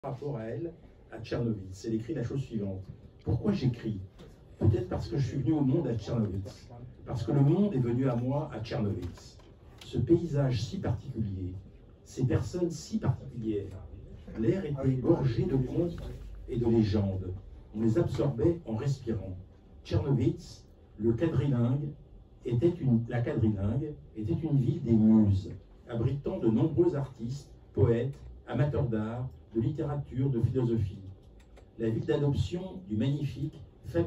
Rapport à elle, à Tchernovitz. Elle écrit la chose suivante. Pourquoi j'écris? Peut-être parce que je suis venu au monde à Tchernovitz. Parce que le monde est venu à moi à Tchernovitz. Ce paysage si particulier, ces personnes si particulières. L'air était gorgé de contes et de légendes. On les absorbait en respirant. Tchernovitz, la quadrilingue, était une ville des muses, abritant de nombreux artistes, poètes, amateurs d'art, de littérature, de philosophie. La ville d'adoption du magnifique,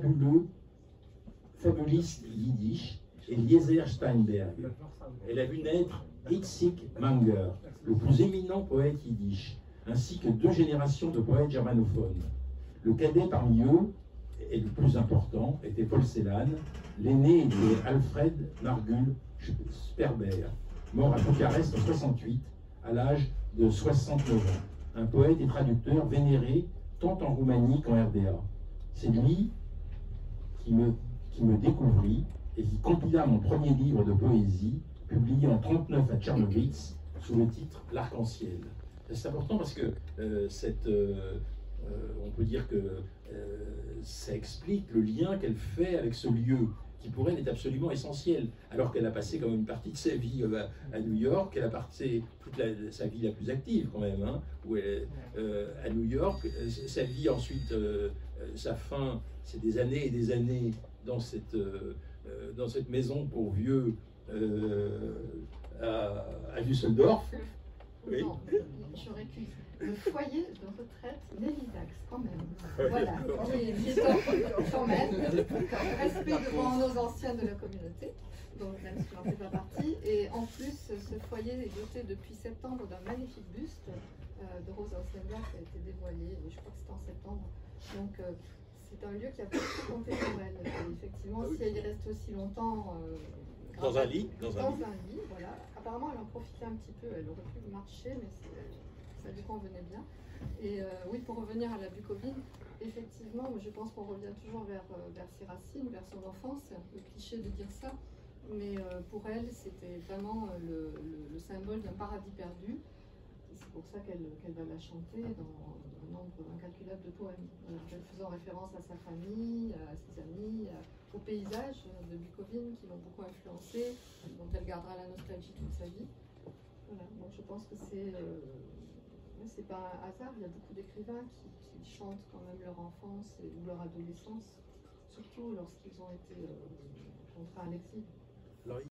fabuliste yiddish, Eliezer Steinberg. Elle a vu naître Itzik Manger, le plus éminent poète yiddish, ainsi que 2 générations de poètes germanophones. Le cadet parmi eux, et le plus important, était Paul Celan. L'aîné était Alfred Margul Sperber, mort à Bucarest en 68, à l'âge de 69 ans. Un poète et traducteur vénéré tant en Roumanie qu'en RDA. C'est lui qui me découvrit et qui compila mon premier livre de poésie, publié en 1939 à Tchernovitz, sous le titre L'Arc-en-Ciel. C'est important parce que on peut dire que ça explique le lien qu'elle fait avec ce lieu, qui pour elle est absolument essentiel, alors qu'elle a passé quand même une partie de sa vie à New York. Elle a passé toute sa vie la plus active quand même, hein, où elle, à New York, sa vie ensuite, sa fin, c'est des années et des années dans cette maison pour vieux à Düsseldorf. Oui. Non, je récuse. Le foyer de retraite d'Elisax, quand même. Voilà, quand même. Respect devant nos anciens de la communauté, donc même si j'en fais pas partie. Et en plus, ce foyer est doté depuis septembre d'un magnifique buste de Rosa Ossenberg qui a été dévoilé, je crois que c'était en septembre. Donc c'est un lieu qui a beaucoup compté pour elle. Et effectivement, si elle y reste aussi longtemps... dans un lit, voilà. Apparemment, elle en profitait un petit peu. Elle aurait pu marcher, mais ça lui convenait bien. Et oui, pour revenir à la Bucovine, effectivement, je pense qu'on revient toujours vers ses racines, vers son enfance. C'est un peu cliché de dire ça, mais pour elle, c'était vraiment le symbole d'un paradis perdu. C'est pour ça qu'elle va la chanter dans un nombre incalculable de poèmes, faisant référence à sa famille, à ses amis, au paysage de Bucovine qui l'ont beaucoup influencé, dont elle gardera la nostalgie toute sa vie. Voilà. Donc je pense que c'est pas un hasard. Il y a beaucoup d'écrivains qui chantent quand même leur enfance ou leur adolescence, surtout lorsqu'ils ont été contraints à l'exil.